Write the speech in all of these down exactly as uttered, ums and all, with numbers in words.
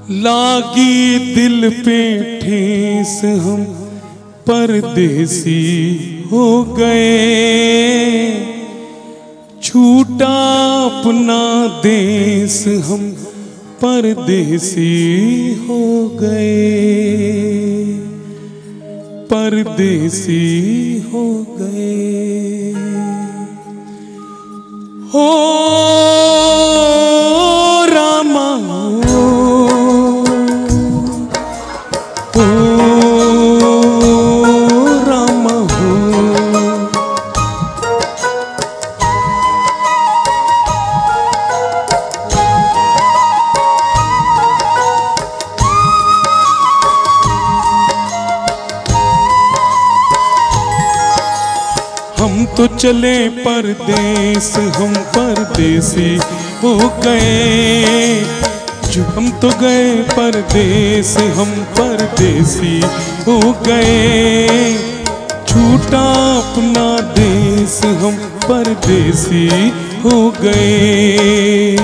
लागी दिल पे ठेस हम परदेसी हो गए, छूटा अपना देश हम परदेसी हो गए, परदेसी हो गए। हो रामा हो, हो रामा हो। हम तो चले परदेस, हम परदेसी हो गए, जो हम तो गए परदेस, हम परदेसी हो गए, छूटा अपना देश हम परदेसी हो गए।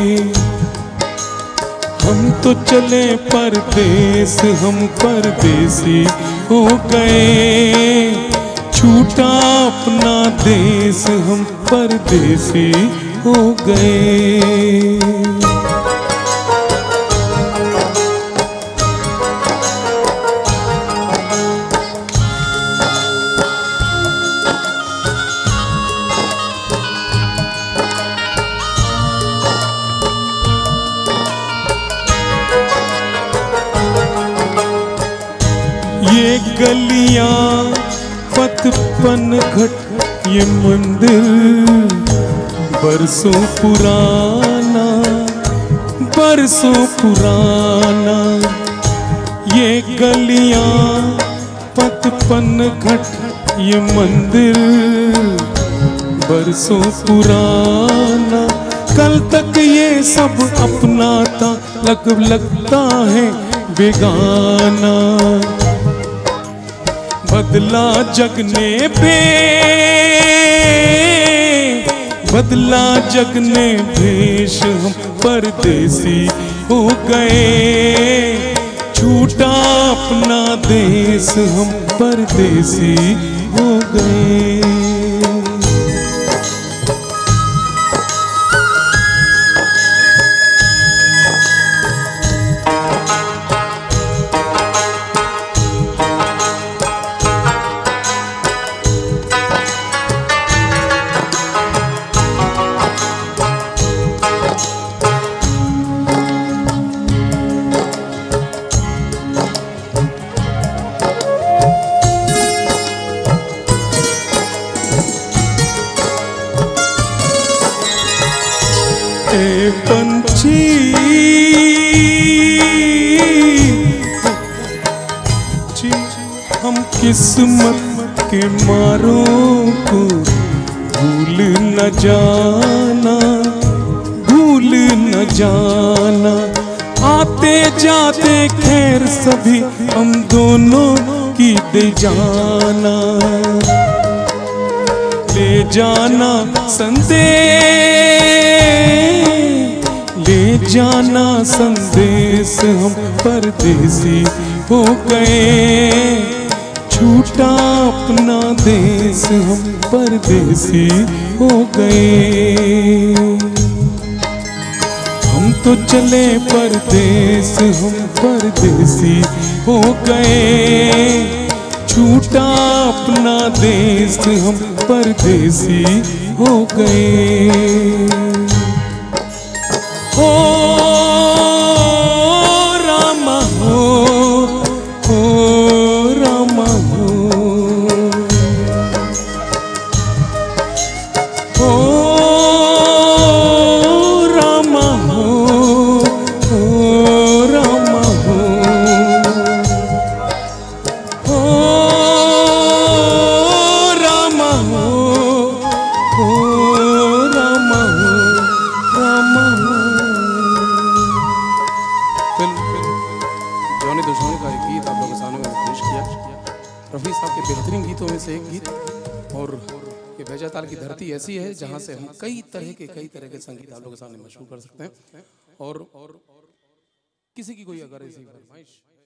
हम तो चले परदेस, हम परदेसी हो गए, छूटा अपना देश हम परदेसी हो गए। ये गलियां पतपन घट ये मंदिर बरसों पुराना, बरसों पुराना। ये गलियां पतपन घट ये मंदिर बरसों पुराना। कल तक ये सब अपना था, लग लगता है बेगाना। बदला जग ने भे, बदला जग ने भेष हम परदेसी हो गए, छूटा अपना देश हम परदेसी हो गए। ए पंछी हम किस्मत के मारों को भूल न जाना, भूल न जाना। आते जाते खैर सभी हम दोनों की दे जाना, ले जाना संदेश, ले जाना संदेश हम परदेसी हो गए, छूटा अपना देश हम परदेसी हो गए। हम तो चले परदेस, हम परदेसी हो गए, छूटा अपना देश हम परदेसी हो गए। हो रामा हो, हो रामा हो, हो रामा हो, हो रामा हो, हो रामा हो, हो रामा हो, रामा हो। जॉनी दोसांझ का एक गीत आप लोगों के सामने में पेश किया, रफ़ी साहब के बेहतरीन गीतों में से एक गीत। और ये बैजाताल की धरती ऐसी है जहाँ से हम कई तरह के कई तरह के संगीत आप लोगों के सामने मशहूर कर सकते हैं। और किसी की कोई अगर ऐसी फरमाइश